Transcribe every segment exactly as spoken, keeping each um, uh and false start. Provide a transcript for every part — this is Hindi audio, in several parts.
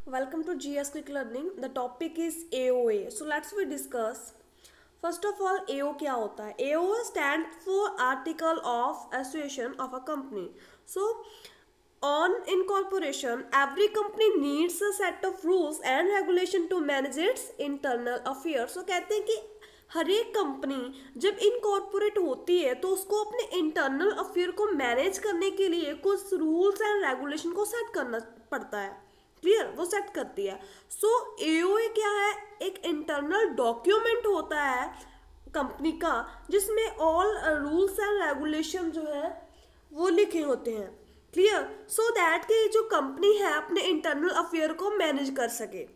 Welcome to G S Quick Learning. The topic is A O A. So let's we discuss. First of all, A O क्या होता है? A O A stands for Article of Association of a company. So on incorporation, every company needs a set of rules and regulation to manage its internal affairs. So कहते हैं कि हर एक कंपनी जब इनकॉर्पोरेट होती है तो उसको अपने इंटरनल अफेयर को मैनेज करने के लिए कुछ रूल्स एंड रेगुलेशन को सेट करना पड़ता है. क्लियर, वो सेट करती है. सो एओए क्या है? एक इंटरनल डॉक्यूमेंट होता है कंपनी का जिसमें ऑल रूल्स एंड रेगुलेशन जो है वो लिखे होते हैं. क्लियर, सो दैट कि जो कंपनी है अपने इंटरनल अफेयर को मैनेज कर सके.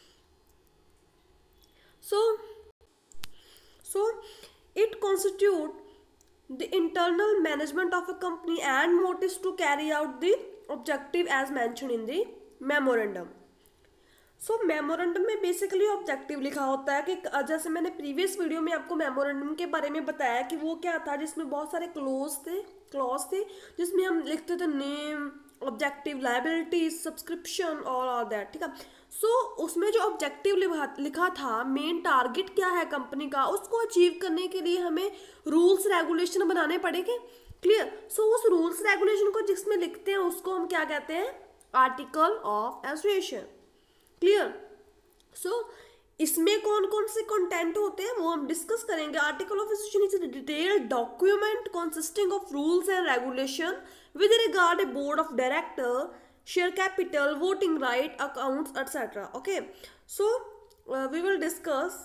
So so it constitute the internal management of a company and motives to carry out the objective as mentioned in the memorandum. So so, memorandum में बेसिकली ऑब्जेक्टिव लिखा होता है कि जैसे मैंने प्रीवियस वीडियो में आपको मेमोरेंडम के बारे में बताया कि वो क्या था, जिसमें बहुत सारे क्लोज थे क्लॉज थे जिसमें हम लिखते थे नेम, ऑब्जेक्टिव, लायबिलिटीज, सब्सक्रिप्शन और ऑल दैट. ठीक है. सो so, उसमें जो ऑब्जेक्टिव लिखा था, मेन टारगेट क्या है कंपनी का, उसको अचीव करने के लिए हमें रूल्स रेगुलेशन बनाने पड़ेंगे. क्लियर. सो उस रूल्स रेगुलेशन को जिसमें लिखते हैं उसको हम क्या कहते हैं? Article of association. Clear. So इसमें कौन कौन से कंटेंट होते हैं वो हम डिस्कस करेंगे. Article of association is a detailed document consisting of rules and regulation with regard a board of director, share capital, voting right, accounts etcetera. Okay, so we will discuss.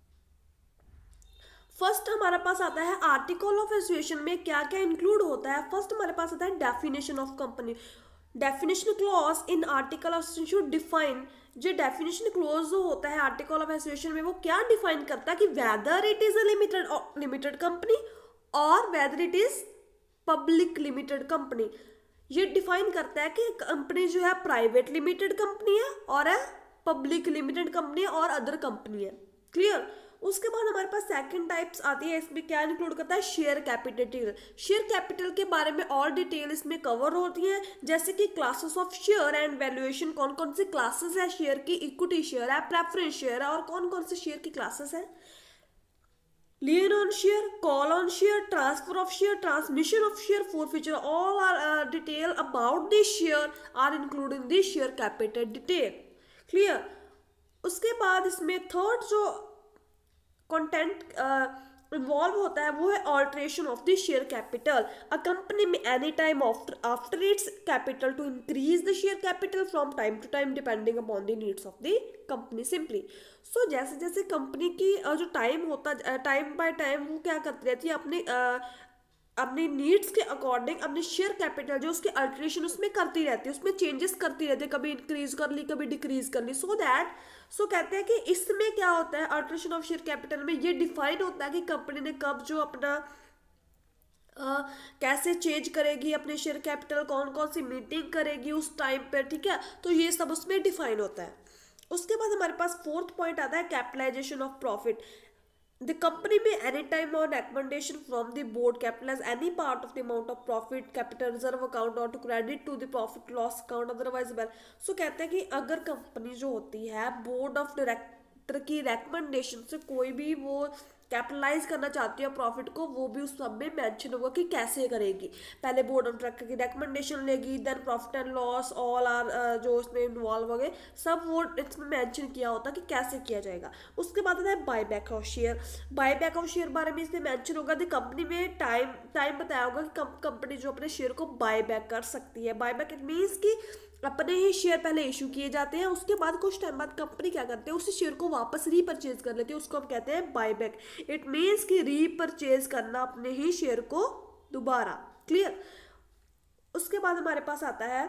First हमारे पास आता है आर्टिकल ऑफ एसोसिएशन में क्या क्या इंक्लूड होता है. फर्स्ट हमारे पास आता है definition of company. Definition clause in article of association should define. जो डेफिनेशन क्लॉज जो होता है आर्टिकल ऑफ एसोसिएशन में वो क्या डिफाइन करता है कि whether it is a limited limited company और whether it is public limited company. ये डिफाइन करता है कि कंपनी जो है प्राइवेट लिमिटेड कंपनी है और है पब्लिक लिमिटेड कंपनी है और अदर कंपनी है. क्लियर. उसके बाद हमारे पास सेकंड टाइप्स आती है. इसमें क्या इंक्लूड करता है? Share capital. शेयर कैपिटल के बारे में और डिटेल इसमें कवर होती है, जैसे कि classes of share and valuation. कौन कौन सी क्लासेस है शेयर की? इक्विटी शेयर है, प्रेफरेंस शेयर है, और कौन कौन से शेयर की क्लासेस है? Lien on share, call on share, transfer of share, transmission of share, forfeiture, all are uh, detail about this share are included in this share capital detail. Clear. उसके बाद इसमें थर्ड जो कंटेंट इन्वॉल्व होता है वो है alteration of the share capital. A company में any time after after its capital to increase the share capital from time to time depending upon the needs of the company simply. So जैसे जैसे कंपनी की uh, जो टाइम होता टाइम बाय टाइम वो क्या करती रहती है अपने uh, अपनी नीड्स के अकॉर्डिंग अपने शेयर कैपिटल जो उसके अल्ट्रेशन उसमें करती रहती है, उसमें चेंजेस करती रहती है, कभी इंक्रीज कर ली कभी डिक्रीज कर ली. सो दैट सो कहते हैं कि इसमें क्या होता है अल्ट्रेशन ऑफ शेयर कैपिटल में ये डिफाइन होता है कि कंपनी ने कब जो अपना Uh, कैसे चेंज करेगी अपने शेयर कैपिटल, कौन कौन सी मीटिंग करेगी उस टाइम पर. ठीक है. तो ये सब उसमें डिफाइन होता है. उसके बाद हमारे पास फोर्थ पॉइंट आता है capitalisation of profit. The company may anytime on recommendation from the board capitalize any part of the amount of profit, capital reserve account or to credit to the profit loss account otherwise well. So कहते हैं कि अगर कंपनी जो होती है बोर्ड ऑफ डायरेक्टर की रिकमेंडेशन से कोई भी वो कैपिटलाइज करना चाहती है प्रॉफिट को, वो भी उस सब में मेंशन होगा कि कैसे करेगी. पहले बोर्ड ऑफ डायरेक्टर की रिकमेंडेशन लेगी, then profit and loss all are जो उसमें इन्वॉल्व हो गए सब वो इसमें मेंशन किया होता कि कैसे किया जाएगा. उसके बाद आता है buy back of share. Buy back of share बारे में इसमें मेंशन होगा कि कंपनी में टाइम टाइम बताया होगा कि कंपनी जो अपने शेयर को बाय बैक कर सकती है. बाय बैक इट मीन्स कि अपने ही शेयर पहले इशू किए जाते हैं, उसके बाद कुछ टाइम बाद कंपनी क्या करते हैं उसी शेयर को वापस रीपरचेज कर लेती है, उसको हम कहते हैं बाय बैक. इट मीन्स कि रीपरचेज करना अपने ही शेयर को दोबारा. क्लियर. उसके बाद हमारे पास आता है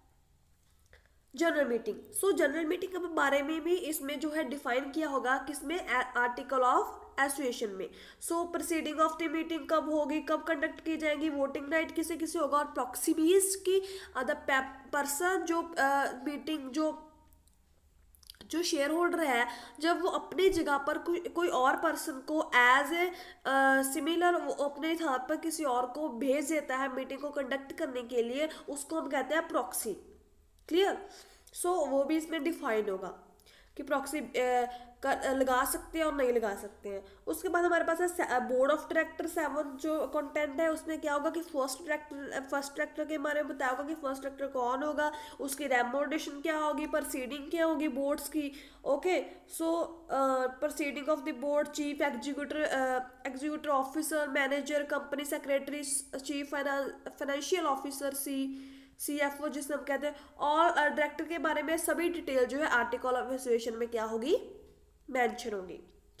general meeting. So general meeting के बारे में भी इसमें जो है डिफाइन किया होगा किसमें? आर्टिकल ऑफ एसोसिएशन में. So proceeding of the meeting कब होगी, कब कंडक्ट की जाएगी, वोटिंग राइट किसे किसे होगा, और प्रॉक्सिमीज की अदर पर्सन जो मीटिंग uh, जो जो शेयर होल्डर है जब वो अपनी जगह पर कोई कोई और पर्सन को एज ए सिमिलर अपने स्थान पर किसी और को भेज देता है मीटिंग को कंडक्ट करने के लिए, उसको हम कहते हैं प्रॉक्सी. क्लियर. सो so, वो भी इसमें डिफाइन होगा कि प्रॉक्सी लगा सकते हैं और नहीं लगा सकते हैं। उसके बाद हमारे पास है बोर्ड ऑफ डायरेक्टर सेवन जो कंटेंट है, उसमें क्या होगा कि फर्स्ट डायरेक्टर फर्स्ट डायरेक्टर के बारे में बताया होगा कि फर्स्ट डायरेक्टर कौन होगा, उसकी रेमोडेशन क्या होगी, प्रोसीडिंग क्या होगी बोर्ड्स की। Okay, so proceeding of the board, chief executive executive officer, manager, company secretary, chief financial officer, C C F O जिसे हम कहते हैं, और डायरेक्टर के बारे में सभी डिटेल जो है आर्टिकल ऑफ एसोसिएशन में क्या होगी, मेंशन होगी।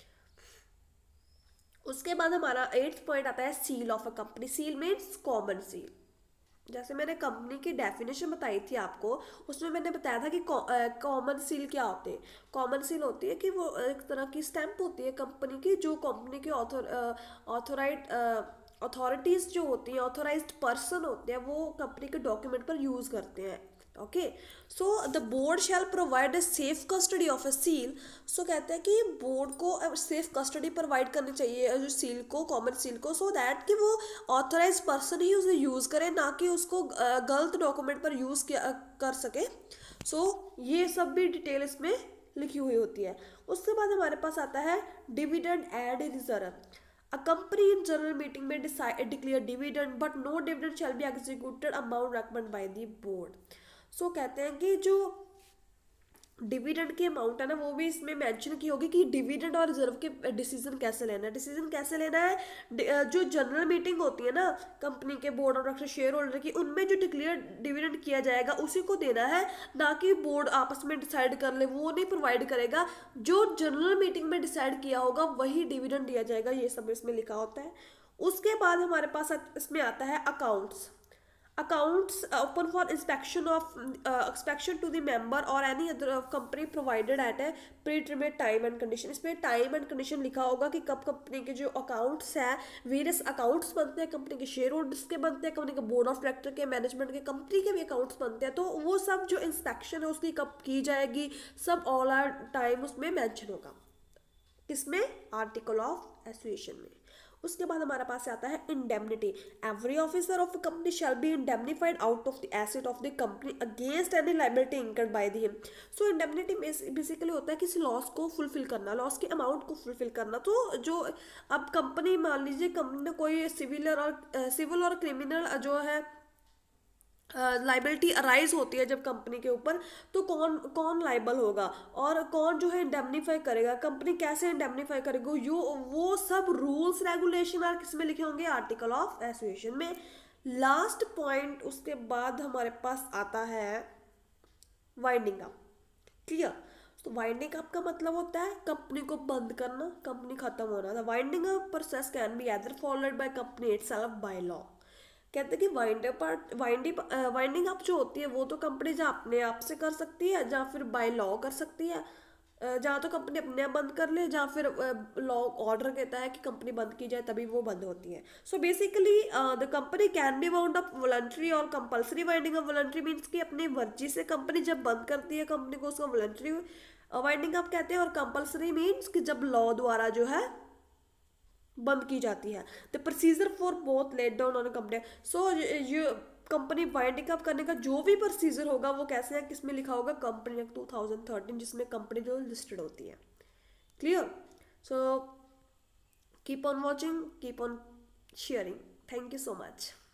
उसके बाद हमारा एट्थ पॉइंट आता है seal of a company. Seal means common seal. जैसे मैंने कंपनी की डेफिनेशन बताई थी आपको, उसमें मैंने बताया था कि कॉमन सील क्या होते हैं। कॉमन सील होती है कि वो एक तरह की स्टैंप होती है कंपनी की, जो कंपनी के ऑथर ऑथोराइड अथॉरिटीज़ जो होती हैं, ऑथोराइज्ड पर्सन होते हैं, वो कंपनी के डॉक्यूमेंट पर यूज़ करते हैं। Okay, so the board shall provide a safe custody of a seal. So कहते हैं कि बोर्ड को सेफ कस्टडी प्रोवाइड करनी चाहिए जो सील को, कॉमन सील को, सो so दैट कि वो ऑथोराइज पर्सन ही उसे यूज़ करे, ना कि उसको गलत डॉक्यूमेंट पर यूज़ कर सके। सो so, ये सब भी डिटेल इसमें लिखी हुई होती है। उसके बाद हमारे पास आता है dividend and reserve. A company in general meeting may decide declare dividend, but no dividend shall be executed amount recommended by the board. So कहते हैं कि जो डिविडेंड की अमाउंट है ना, वो भी इसमें मेंशन की होगी कि डिविडेंड और रिजर्व के डिसीजन कैसे लेना है। डिसीजन कैसे लेना है, जो जनरल मीटिंग होती है ना कंपनी के board of director share holder की, उनमें जो डिक्लेयर डिविडेंड किया जाएगा उसी को देना है, ना कि बोर्ड आपस में डिसाइड कर ले, वो नहीं प्रोवाइड करेगा। जो जनरल मीटिंग में डिसाइड किया होगा वही डिविडेंड दिया जाएगा, ये सब इसमें लिखा होता है। उसके बाद हमारे पास इसमें आता है accounts. Accounts uh, open for inspection of uh, inspection to the member or any other uh, company provided at a predetermined time and condition। इसमें टाइम एंड कंडीशन लिखा होगा कि कब कंपनी के जो अकाउंट्स है, वेरियस अकाउंट्स बनते हैं, कंपनी के शेयर होल्डर्स के बनते हैं, कंपनी के बोर्ड ऑफ डायरेक्टर के, मैनेजमेंट के, कंपनी के भी अकाउंट्स बनते हैं, तो वो सब जो इंस्पेक्शन है उसकी कब की जाएगी, सब ऑल आर टाइम उसमें मेंशन होगा। किसमें, आर्टिकल ऑफ एसोसिएशन में। उसके बाद हमारे पास आता है indemnity. Every officer of a company shall be indemnified out of the asset of the company against any liability incurred by the him. So indemnity basically होता है किसी लॉस को फुलफिल करना, लॉस के अमाउंट को फुलफिल करना। तो जो अब कंपनी, मान लीजिए कंपनी ने कोई सिविल और सिविल और क्रिमिनल जो है लाइबिलिटी अराइज होती है जब कंपनी के ऊपर, तो कौन कौन लाइबल होगा और कौन जो है इंडेमनीफाई करेगा, कंपनी कैसे इंडेमनीफाई करेगी, यो वो सब रूल्स रेगुलेशन और किस में लिखे होंगे, आर्टिकल ऑफ एसोसिएशन में। लास्ट पॉइंट उसके बाद हमारे पास आता है वाइंडिंग अप। क्लियर, तो वाइंडिंग अप का मतलब होता है कंपनी को बंद करना, कंपनी खत्म होना। The winding up process can be either followed by company itself by law. कहते हैं कि wind up winding winding up जो होती है वो तो कंपनी जहाँ अपने आप से कर सकती है, जहाँ फिर बाय लॉ कर सकती है, जहाँ तो कंपनी अपने आप बंद कर ले, जहाँ फिर लॉ ऑर्डर कहता है कि कंपनी बंद की जाए तभी वो बंद होती है। So basically the company can be wound up voluntary और compulsory winding up. Voluntary means कि अपनी मर्जी से कंपनी जब बंद करती है कंपनी को, उसको वॉलंटरी वाइंडिंग अप कहते हैं। और कंपल्सरी मीन्स कि जब लॉ द्वारा जो है बंद की जाती है। The procedure for both let down on company. So ये कंपनी वाइंडिंग अप करने का जो भी प्रोसीजर होगा वो कैसे है, किसमें लिखा होगा, company act two thousand thirteen, जिसमें कंपनी जो लिस्टेड होती है। Clear, so keep on watching, keep on sharing. Thank you so much.